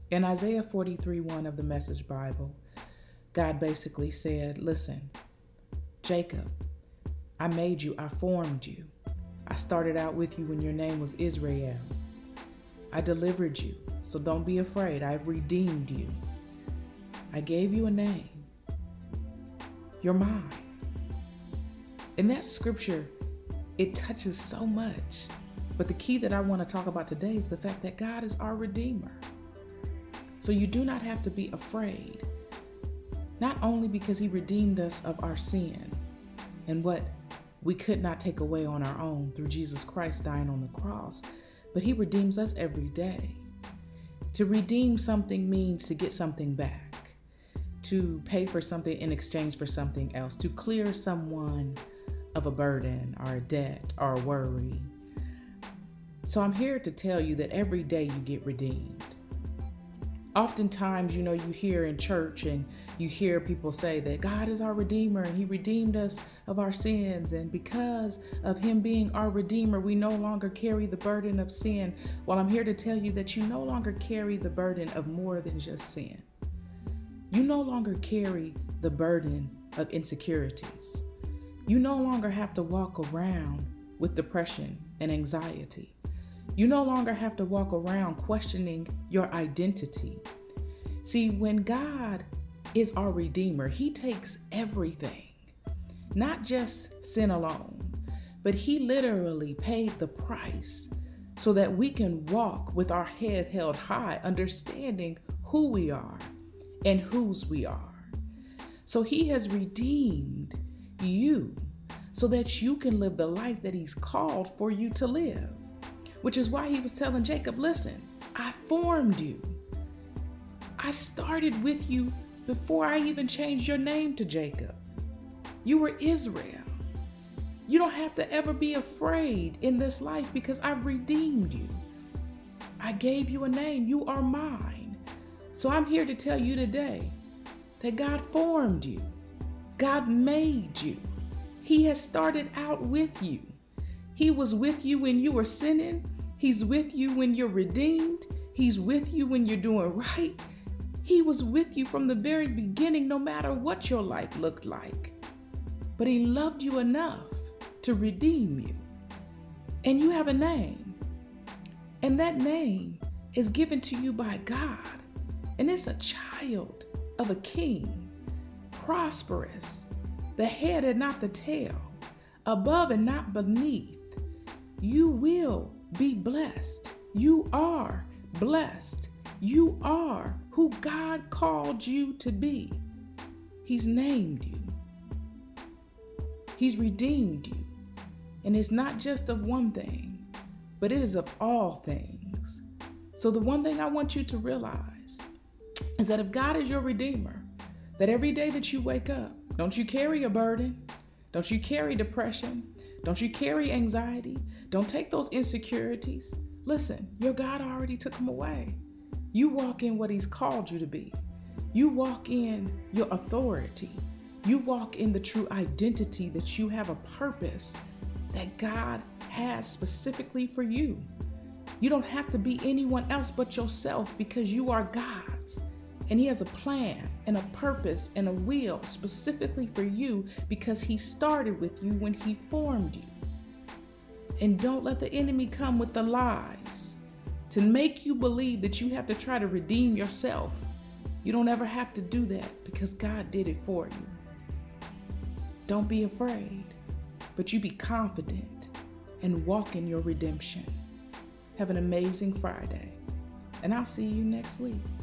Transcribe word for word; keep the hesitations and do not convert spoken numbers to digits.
In Isaiah forty-three one of the Message Bible, God basically said, listen, Jacob, I made you, I formed you. I started out with you when your name was Israel. I delivered you, so don't be afraid. I've redeemed you. I gave you a name. You're mine. In that scripture, it touches so much. But the key that I want to talk about today is the fact that God is our Redeemer. So you do not have to be afraid, not only because he redeemed us of our sin and what we could not take away on our own through Jesus Christ dying on the cross, but he redeems us every day. To redeem something means to get something back, to pay for something in exchange for something else, to clear someone of a burden or a debt or a worry. So I'm here to tell you that every day you get redeemed. Oftentimes, you know, you hear in church and you hear people say that God is our Redeemer and he redeemed us of our sins. And because of him being our Redeemer, we no longer carry the burden of sin. Well, I'm here to tell you that you no longer carry the burden of more than just sin. You no longer carry the burden of insecurities. You no longer have to walk around with depression and anxiety. You no longer have to walk around questioning your identity. See, when God is our Redeemer, he takes everything, not just sin alone, but he literally paid the price so that we can walk with our head held high, understanding who we are and whose we are. So he has redeemed you so that you can live the life that he's called for you to live. Which is why he was telling Jacob, listen, I formed you. I started with you before I even changed your name to Jacob. You were Israel. You don't have to ever be afraid in this life because I've redeemed you. I gave you a name. You are mine. So I'm here to tell you today that God formed you. God made you. He has started out with you. He was with you when you were sinning. He's with you when you're redeemed. He's with you when you're doing right. He was with you from the very beginning, no matter what your life looked like. But he loved you enough to redeem you. And you have a name. And that name is given to you by God. And it's a child of a king, prosperous, the head and not the tail, above and not beneath. You will be blessed. You are blessed. You are who God called you to be. He's named you. He's redeemed you. And it's not just of one thing, but it is of all things. So the one thing I want you to realize is that if God is your Redeemer, that every day that you wake up, don't you carry a burden? Don't you carry depression? Don't you carry anxiety? Don't take those insecurities. Listen, your God already took them away. You walk in what he's called you to be. You walk in your authority. You walk in the true identity that you have a purpose that God has specifically for you. You don't have to be anyone else but yourself because you are God's. And he has a plan and a purpose and a will specifically for you because he started with you when he formed you. And don't let the enemy come with the lies to make you believe that you have to try to redeem yourself. You don't ever have to do that because God did it for you. Don't be afraid, but you be confident and walk in your redemption. Have an amazing Friday, and I'll see you next week.